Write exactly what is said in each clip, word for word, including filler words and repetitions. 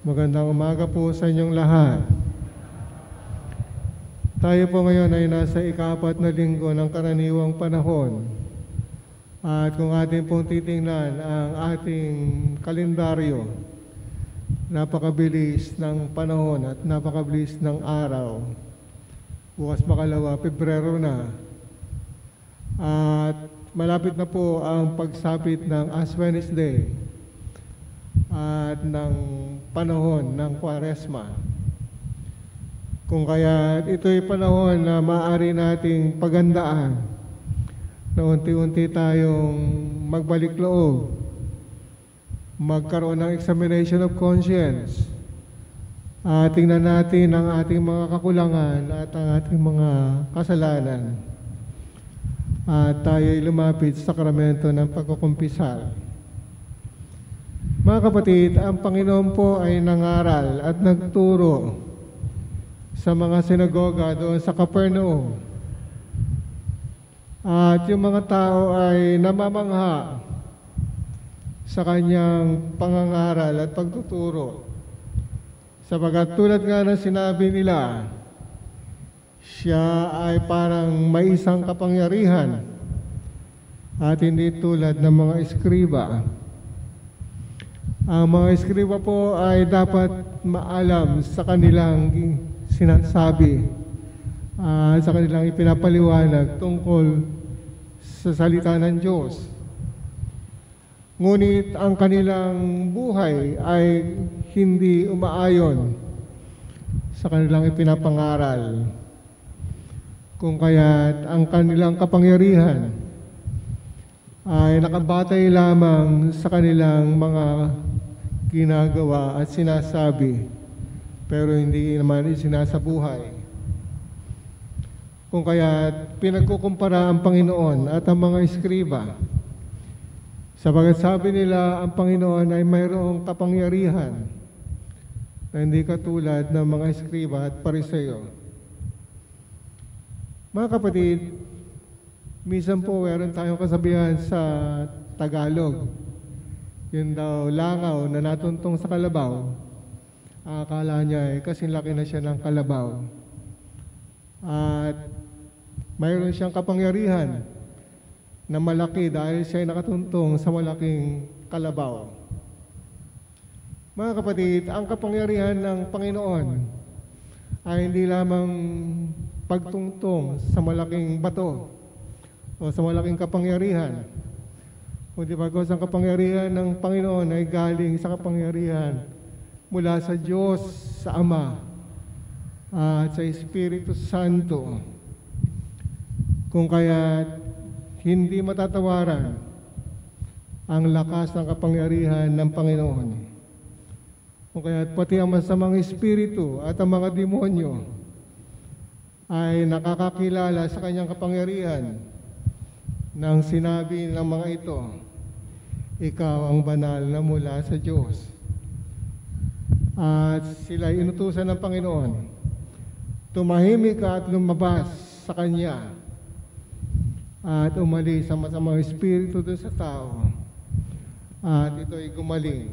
Magandang umaga po sa inyong lahat. Tayo po ngayon ay nasa ika-apat na linggo ng karaniwang panahon. At kung atin pong titingnan ang ating kalendaryo, napakabilis ng panahon at napakabilis ng araw. Bukas makalawa, Pebrero na. At malapit na po ang pagsapit ng Ash Wednesday at ng panahon ng Kwaresma. Kung kaya ito'y panahon na maaari nating pagandaan na unti-unti tayong magbalik loob, magkaroon ng examination of conscience, at tingnan natin ang ating mga kakulangan at ang ating mga kasalanan, at tayo'y lumapit sa sakramento ng pagkukumpisal. Mga kapatid, ang Panginoon po ay nangaral at nagturo sa mga sinagoga doon sa Capernaum. At yung mga tao ay namamangha sa kanyang pangangaral at pagtuturo. Sapagat tulad nga ng sinabi nila, siya ay parang may isang kapangyarihan at hindi tulad ng mga eskriba. Ang mga eskriba po ay dapat maalam sa kanilang sinasabi, uh, sa kanilang ipinapaliwanag tungkol sa salita ng Diyos. Ngunit ang kanilang buhay ay hindi umaayon sa kanilang ipinapangaral. Kung kaya't ang kanilang kapangyarihan ay nakabatay lamang sa kanilang mga ginagawa at sinasabi, pero hindi naman isinasabuhay. Kung kaya pinagkukumpara ang Panginoon at ang mga eskriba, sapagat sabi nila ang Panginoon ay mayroong kapangyarihan na hindi katulad ng mga eskriba at Pariseo. Mga kapatid, minsan po meron tayong kasabihan sa Tagalog, yun daw langaw na natuntong sa kalabaw, akala niya ay kasing laki na siya ng kalabaw. At mayroon siyang kapangyarihan na malaki dahil siya ay nakatuntong sa malaking kalabaw. Mga kapatid, ang kapangyarihan ng Panginoon ay hindi lamang pagtungtong sa malaking bato o sa malaking kapangyarihan, kundi bagos ang kapangyarihan ng Panginoon ay galing sa kapangyarihan mula sa Diyos, sa Ama, at sa Espiritu Santo. Kung kaya hindi matatawaran ang lakas ng kapangyarihan ng Panginoon. Kung kaya pati ang masamang espiritu at ang mga demonyo ay nakakakilala sa kanyang kapangyarihan nang sinabi ng mga ito, ikaw ang banal na mula sa Diyos. At sila inutusan ng Panginoon, tumahimik ka at lumabas sa Kanya at umalis ang masamang espiritu doon sa tao at ito'y gumaling.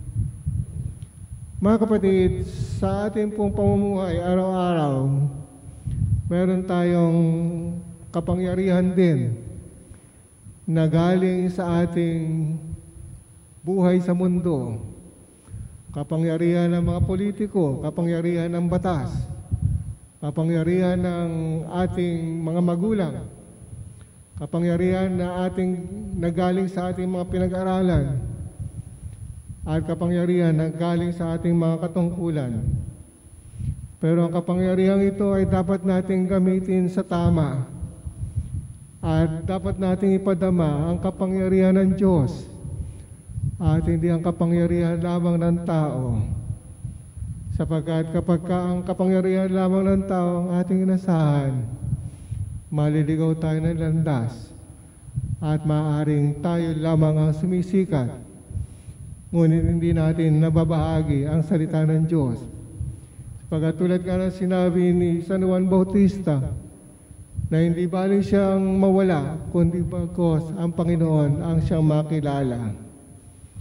Mga kapatid, sa ating pong pamumuhay araw-araw, meron tayong kapangyarihan din na galing sa ating buhay sa mundo. Kapangyarihan ng mga politiko, kapangyarihan ng batas, kapangyarihan ng ating mga magulang, kapangyarihan na ating nagaling sa ating mga pinag-aralan, at kapangyarihan na galing sa ating mga katungkulan. Pero ang kapangyarihan ito ay dapat nating gamitin sa tama. At dapat nating ipadama ang kapangyarihan ng Diyos at hindi ang kapangyarihan lamang ng tao. Sapagkat kapag ka ang kapangyarihan lamang ng tao ang ating inasahan, maliligaw tayo ng landas at maaaring tayo lamang ang sumisikat, ngunit hindi natin nababahagi ang salita ng Diyos. Sapagkat tulad nga ng sinabi ni San Juan Bautista, na hindi baling siyang mawala, kundi bagos ang Panginoon ang siyang makilala.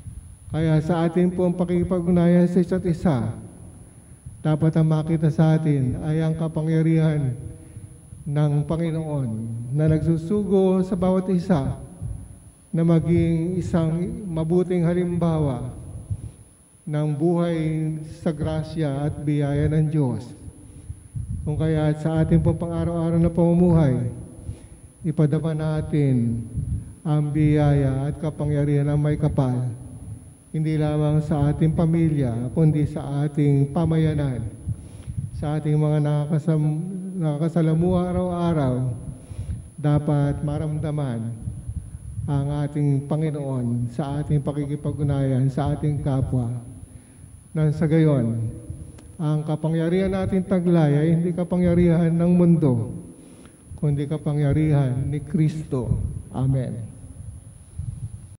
Kaya sa ating pong pakikipag-ugnayan sa isa't isa, dapat ang makita sa atin ay ang kapangyarihan ng Panginoon na nagsusugo sa bawat isa na maging isang mabuting halimbawa ng buhay sa grasya at biyaya ng Diyos. Kung kaya sa ating pong pang-araw-araw na pamumuhay, ipadama natin ang biyaya at kapangyarihan ng may kapal, hindi lamang sa ating pamilya, kundi sa ating pamayanan, sa ating mga nakakasam, nakakasalamuha araw-araw, dapat maramdaman ang ating Panginoon sa ating pakikipag-ugnayan sa ating kapwa. Nang sa gayon, ang kapangyarihan natin taglay ay hindi kapangyarihan ng mundo, kundi kapangyarihan ni Kristo. Amen.